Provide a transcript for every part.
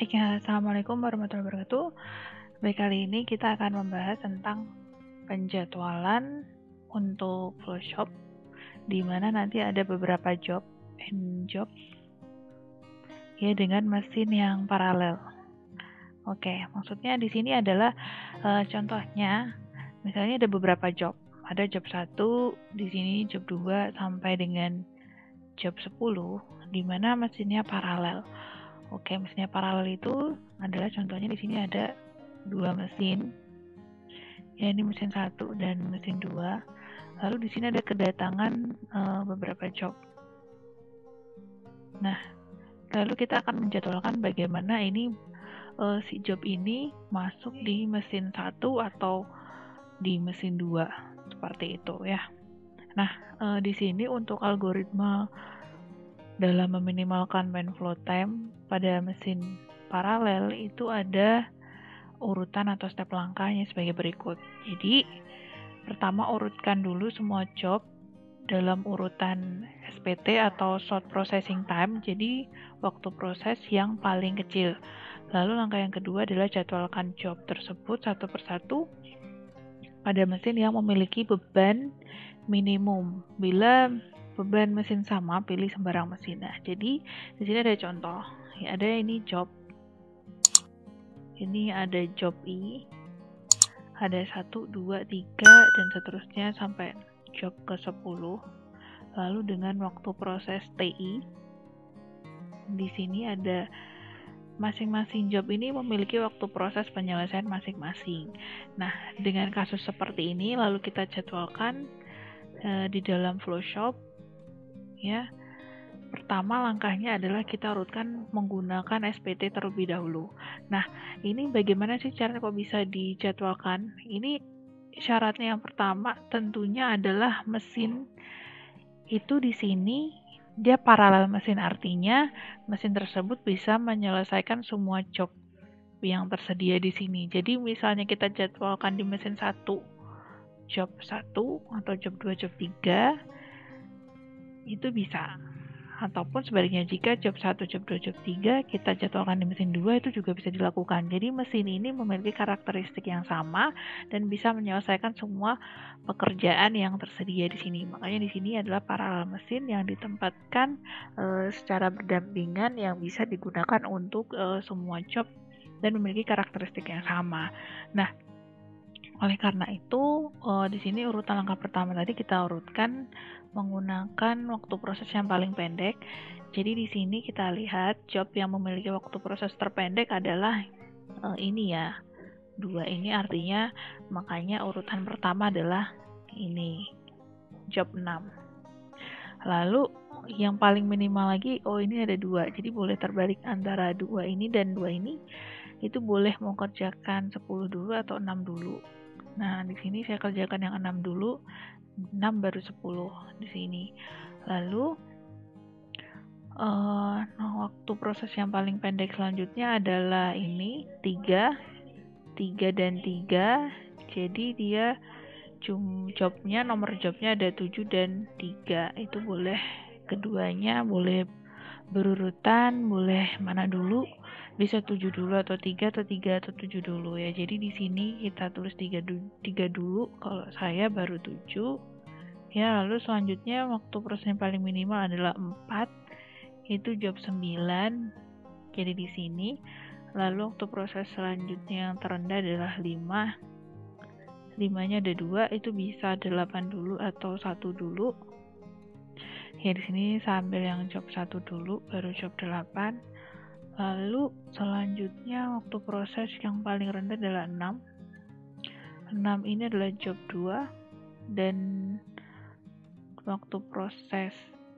Baik, ya, Assalamualaikum warahmatullahi wabarakatuh. Baik, kali ini kita akan membahas tentang penjadwalan untuk flowshop, di mana nanti ada beberapa job ya dengan mesin yang paralel. Oke, maksudnya di sini adalah contohnya, misalnya ada beberapa job. Ada job 1, di sini job 2 sampai dengan job 10, di mana mesinnya paralel. Oke, mesinnya paralel itu adalah contohnya di sini ada 2 mesin. Ya, ini mesin 1 dan mesin 2. Lalu di sini ada kedatangan beberapa job. Nah, lalu kita akan menjadwalkan bagaimana ini si job ini masuk di mesin 1 atau di mesin 2, seperti itu ya. Nah, di sini untuk algoritma dalam meminimalkan main flow time pada mesin paralel itu ada urutan atau step langkahnya sebagai berikut. Jadi, pertama urutkan dulu semua job dalam urutan SPT atau short processing time, jadi waktu proses yang paling kecil. Lalu langkah yang kedua adalah jadwalkan job tersebut satu persatu pada mesin yang memiliki beban minimum. Bila beban mesin sama, pilih sembarang mesin. Nah, jadi di sini ada contoh. Ya, ada ini job. Ini ada job I. Ada 1, 2, 3 dan seterusnya sampai job ke-10. Lalu dengan waktu proses TI. Di sini ada masing-masing job ini memiliki waktu proses penyelesaian masing-masing. Nah, dengan kasus seperti ini lalu kita jadwalkan di dalam flowshop ya. Pertama langkahnya adalah kita urutkan menggunakan SPT terlebih dahulu. Nah, ini bagaimana sih cara kok bisa dijadwalkan? Ini syaratnya yang pertama tentunya adalah mesin itu di sini dia paralel mesin, artinya mesin tersebut bisa menyelesaikan semua job yang tersedia di sini. Jadi misalnya kita jadwalkan di mesin 1 job 1 atau job 2 job 3 itu bisa. Ataupun sebaliknya, jika job 1, job 2, job 3 kita jadwalkan di mesin 2 itu juga bisa dilakukan. Jadi mesin ini memiliki karakteristik yang sama dan bisa menyelesaikan semua pekerjaan yang tersedia di sini. Makanya di sini adalah paralel mesin yang ditempatkan secara berdampingan yang bisa digunakan untuk semua job dan memiliki karakteristik yang sama. Nah, oleh karena itu, di sini urutan langkah pertama tadi kita urutkan menggunakan waktu proses yang paling pendek. Jadi di sini kita lihat job yang memiliki waktu proses terpendek adalah ini ya, 2 ini, artinya makanya urutan pertama adalah ini, job 6. Lalu yang paling minimal lagi, ini ada 2, jadi boleh terbalik antara 2 ini dan 2 ini. Itu boleh mau kerjakan 10 dulu atau 6 dulu. Nah, di sini saya kerjakan yang 6 dulu, 6 baru 10 di sini. Lalu waktu proses yang paling pendek selanjutnya adalah ini 3 dan 3. Jadi dia nomor jobnya ada 7 dan 3. Itu boleh keduanya, boleh berurutan, boleh mana dulu, bisa 7 dulu atau 3 atau 3 atau 7 dulu ya. Jadi di sini kita tulis 3 dulu, kalau saya baru 7 ya. Lalu selanjutnya waktu proses yang paling minimal adalah 4, itu job 9, jadi di sini. Lalu waktu proses selanjutnya yang terendah adalah 5 nya ada 2, itu bisa 8 dulu atau 1 dulu ya. Di sini saya ambil yang job 1 dulu, baru job 8. Lalu selanjutnya waktu proses yang paling rendah adalah 6. 6 ini adalah job 2 dan waktu proses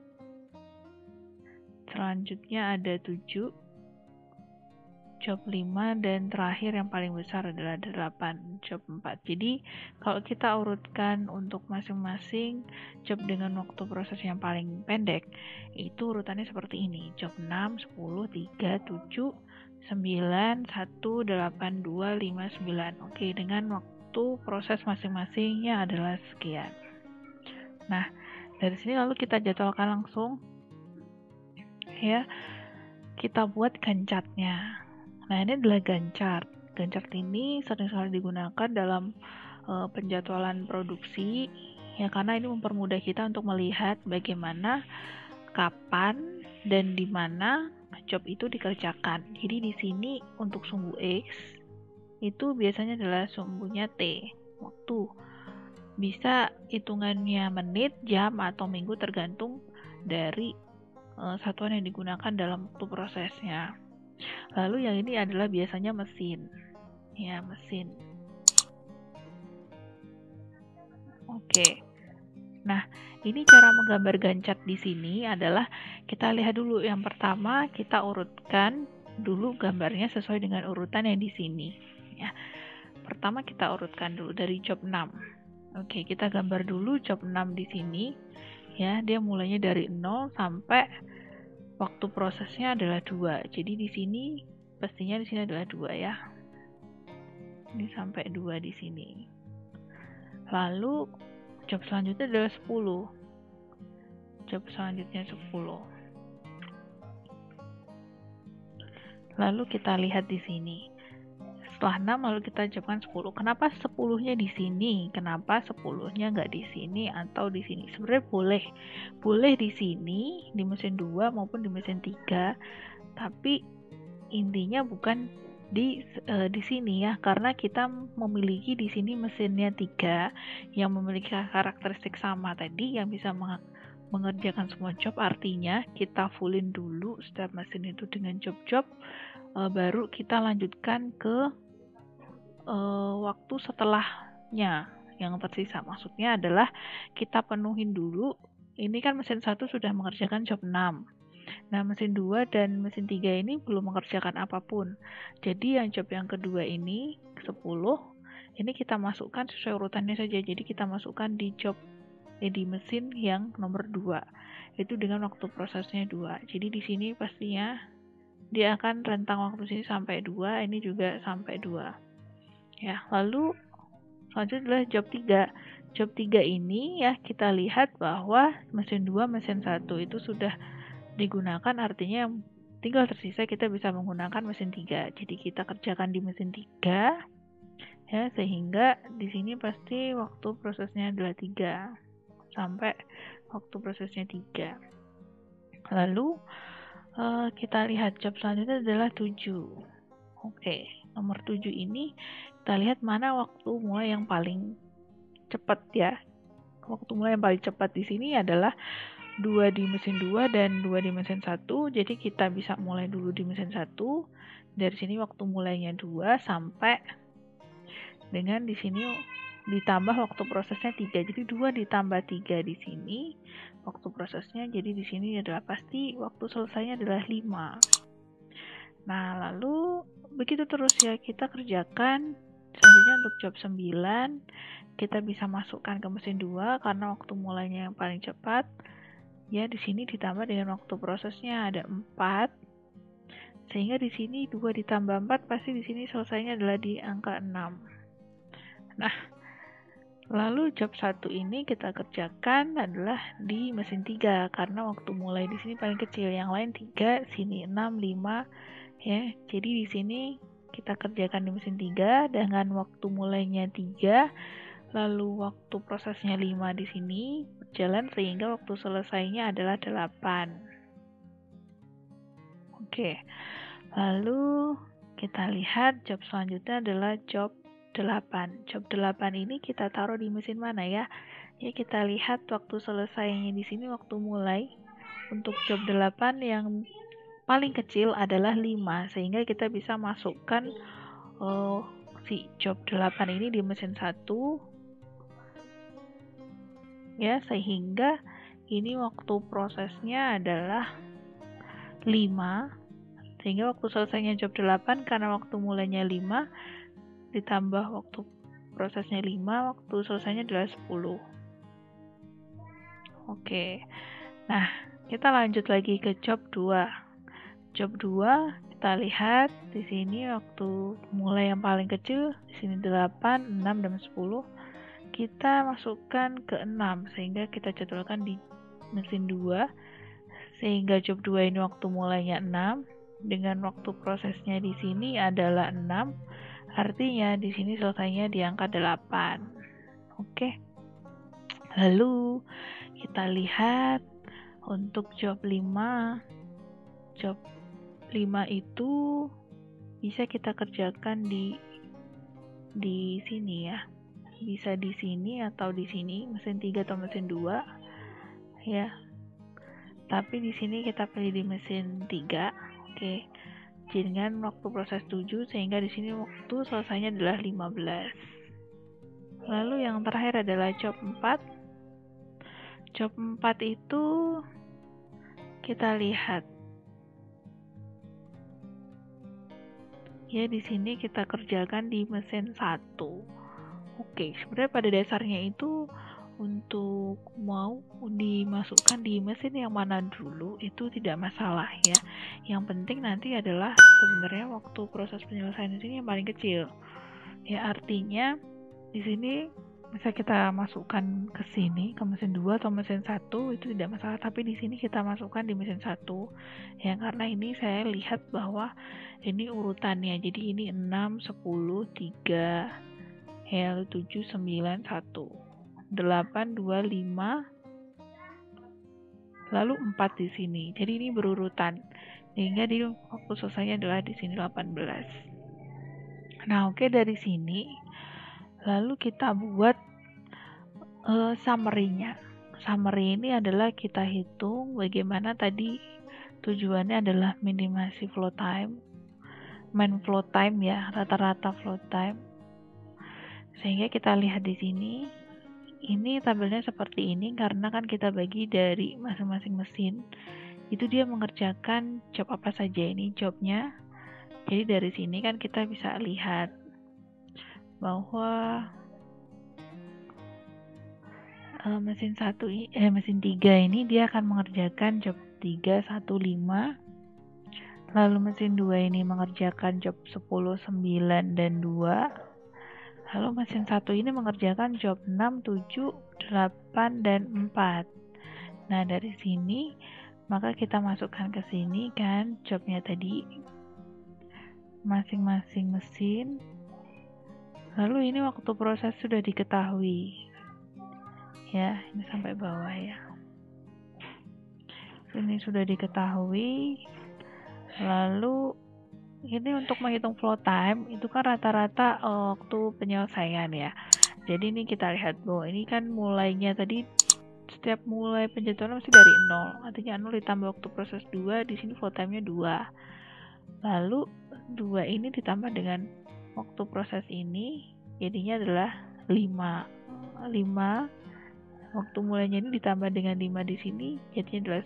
selanjutnya ada 7, job 5, dan terakhir yang paling besar adalah 8, job 4. Jadi kalau kita urutkan untuk masing-masing job dengan waktu proses yang paling pendek, itu urutannya seperti ini: job 6, 10, 3, 7, 9, 1, 8, 2, 5, 9. Oke, dengan waktu proses masing-masingnya adalah sekian. Nah, dari sini lalu kita jadwalkan langsung ya, kita buat gancatnya. Nah, ini adalah Gantt chart. Gantt chart ini sering sekali digunakan dalam penjadwalan produksi, ya, karena ini mempermudah kita untuk melihat bagaimana, kapan, dan di mana job itu dikerjakan. Jadi di sini untuk sumbu X itu biasanya adalah sumbunya T, waktu. Bisa hitungannya menit, jam, atau minggu tergantung dari satuan yang digunakan dalam waktu prosesnya. Lalu yang ini adalah biasanya mesin. Ya, mesin. Oke. Nah, ini cara menggambar Gantt chart di sini adalah kita lihat dulu. Yang pertama, kita urutkan dulu gambarnya sesuai dengan urutan yang di sini. Ya. Pertama kita urutkan dulu dari job 6. Oke, kita gambar dulu job 6 di sini. Ya, dia mulainya dari 0 sampai waktu prosesnya adalah 2. Jadi di sini pastinya di sini adalah 2 ya. Ini sampai 2 di sini. Lalu job selanjutnya adalah 10. Job selanjutnya 10. Lalu kita lihat di sini. Setelah 6 lalu kita ucapkan 10. Kenapa 10-nya di sini? Kenapa 10-nya nggak di sini atau di sini? Sebenarnya boleh di sini, di mesin 2 maupun di mesin 3, tapi intinya bukan di sini ya, karena kita memiliki di sini mesinnya 3 yang memiliki karakteristik sama tadi, yang bisa mengerjakan semua job. Artinya kita fullin dulu setiap mesin itu dengan job-job, baru kita lanjutkan ke waktu setelahnya yang tersisa. Maksudnya adalah kita penuhin dulu. Ini kan mesin 1 sudah mengerjakan job 6. Nah, mesin 2 dan mesin 3 ini belum mengerjakan apapun. Jadi yang job yang kedua ini 10, ini kita masukkan sesuai urutannya saja. Jadi kita masukkan di job di mesin yang nomor 2. Itu dengan waktu prosesnya 2. Jadi di sini pastinya dia akan rentang waktu sini sampai 2, ini juga sampai 2. Ya, lalu selanjutnya adalah job 3. Job 3 ini ya kita lihat bahwa mesin 2, mesin 1 itu sudah digunakan, artinya yang tinggal tersisa kita bisa menggunakan mesin 3. Jadi kita kerjakan di mesin 3 ya, sehingga di sini pasti waktu prosesnya adalah 3 sampai waktu prosesnya 3. Lalu kita lihat job selanjutnya adalah 7. Oke, nomor 7 ini kita lihat mana waktu mulai yang paling cepat ya. Waktu mulai yang paling cepat di sini adalah 2 di mesin 2 dan 2 di mesin 1. Jadi kita bisa mulai dulu di mesin 1. Dari sini waktu mulainya 2 sampai dengan di sini ditambah waktu prosesnya 3. Jadi 2 ditambah 3 di sini waktu prosesnya. Jadi di sini adalah pasti waktu selesainya adalah 5. Nah, lalu begitu terus ya kita kerjakan. Selanjutnya untuk job 9 kita bisa masukkan ke mesin 2 karena waktu mulainya yang paling cepat. Ya, di sini ditambah dengan waktu prosesnya ada 4. Sehingga di sini 2 ditambah 4 pasti di sini selesainya adalah di angka 6. Nah, lalu job 1 ini kita kerjakan adalah di mesin 3 karena waktu mulai di sini paling kecil. Yang lain 3, sini 6, 5 ya. Jadi di sini kita kerjakan di mesin 3 dengan waktu mulainya 3, lalu waktu prosesnya 5 di sini berjalan sehingga waktu selesainya adalah 8. Oke. Lalu kita lihat job selanjutnya adalah job 8. Job 8 ini kita taruh di mesin mana ya? Ya, kita lihat waktu selesainya di sini waktu mulai. Untuk job 8 yang paling kecil adalah 5, sehingga kita bisa masukkan si job 8 ini di mesin 1 ya, sehingga ini waktu prosesnya adalah 5, sehingga waktu selesainya job 8 karena waktu mulainya 5 ditambah waktu prosesnya 5, waktu selesainya adalah 10. Oke. Nah, kita lanjut lagi ke job 2. Job 2 kita lihat di sini waktu mulai yang paling kecil di sini 8, 6 dan 10. Kita masukkan ke 6 sehingga kita jadwalkan di mesin 2 sehingga job 2 ini waktu mulainya 6 dengan waktu prosesnya di sini adalah 6, artinya di sini selesainya di angka 8. Oke. Lalu kita lihat untuk job 5. Job 5 itu bisa kita kerjakan di sini ya. Bisa di sini atau di sini, mesin 3 atau mesin 2 ya. Tapi di sini kita pilih di mesin 3. Oke. Dengan waktu proses 7 sehingga di sini waktu selesainya adalah 15. Lalu yang terakhir adalah job 4. Job 4 itu kita lihat ya, di sini kita kerjakan di mesin 1. Oke, sebenarnya pada dasarnya itu untuk mau dimasukkan di mesin yang mana dulu itu tidak masalah ya. Yang penting nanti adalah sebenarnya waktu proses penyelesaian di sini yang paling kecil. Ya, artinya di sini bisa kita masukkan ke sini, ke mesin 2 atau mesin 1 itu tidak masalah, tapi di sini kita masukkan di mesin 1 ya, karena ini saya lihat bahwa ini urutannya, jadi ini 6, 10, 3 lalu 7, 9, 1 8, 2, 5 lalu 4 di sini, jadi ini berurutan sehingga di waktu selesainya adalah di sini 18. Nah, oke, dari sini lalu kita buat summary-nya. Summary ini adalah kita hitung bagaimana tadi tujuannya adalah minimasi flow time, main flow time ya, rata-rata flow time. Sehingga kita lihat di sini, ini tabelnya seperti ini karena kan kita bagi dari masing-masing mesin. Itu dia mengerjakan job apa saja, ini jobnya. Jadi dari sini kan kita bisa lihat bahwa mesin 3 ini dia akan mengerjakan job 3, 1, 5. Lalu mesin 2 ini mengerjakan job 10, 9, dan 2. Lalu mesin 1 ini mengerjakan job 6, 7, 8, dan 4. Nah, dari sini maka kita masukkan ke sini kan jobnya tadi masing-masing mesin. Lalu ini waktu proses sudah diketahui ya, ini sampai bawah ya, ini sudah diketahui. Lalu ini untuk menghitung flow time itu kan rata-rata waktu penyelesaian ya. Jadi ini kita lihat bahwa ini kan mulainya tadi setiap mulai penjadwalan masih dari 0, artinya 0 ditambah waktu proses 2, di sini flow time-nya 2. Lalu 2 ini ditambah dengan waktu proses ini jadinya adalah 5. Waktu mulainya ini ditambah dengan 5 di sini jadinya adalah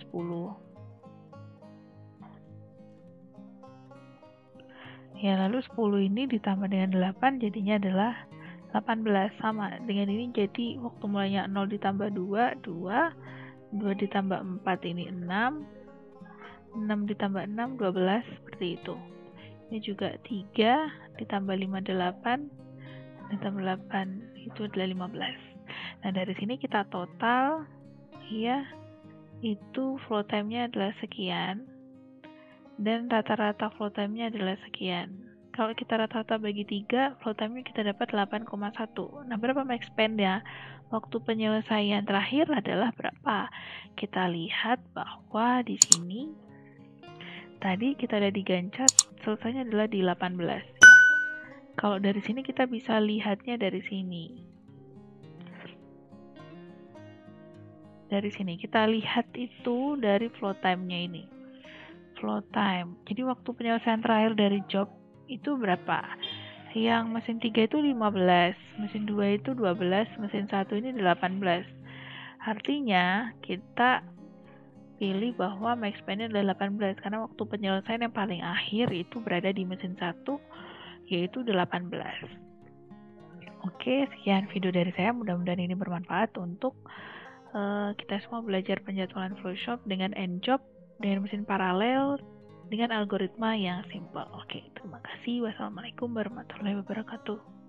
10. Ya, lalu 10 ini ditambah dengan 8 jadinya adalah 18. Sama dengan ini, jadi waktu mulainya 0 ditambah 2, 2 ditambah 4 ini 6 ditambah 6, 12, seperti itu. Ini juga 3 ditambah 5, 8 ditambah 8 itu adalah 15. Nah, dari sini kita total ya, itu flow time-nya adalah sekian dan rata-rata flow time-nya adalah sekian. Kalau kita rata-rata bagi 3, flow time-nya kita dapat 8,1. Nah, berapa max span ya? Waktu penyelesaian terakhir adalah berapa? Kita lihat bahwa di sini tadi kita ada digancet, selesainya adalah di 18. Kalau dari sini kita bisa lihatnya dari sini. Dari sini kita lihat itu dari flow time-nya ini. Flow time. Jadi waktu penyelesaian terakhir dari job itu berapa? Yang mesin 3 itu 15, mesin 2 itu 12, mesin 1 ini 18. Artinya kita pilih bahwa max span-nya adalah 18 karena waktu penyelesaian yang paling akhir itu berada di mesin 1 yaitu 18. Oke, sekian video dari saya, mudah-mudahan ini bermanfaat untuk kita semua belajar penjadwalan Flowshop dengan njob, dengan mesin paralel, dengan algoritma yang simple. Oke, terima kasih. Wassalamualaikum warahmatullahi wabarakatuh.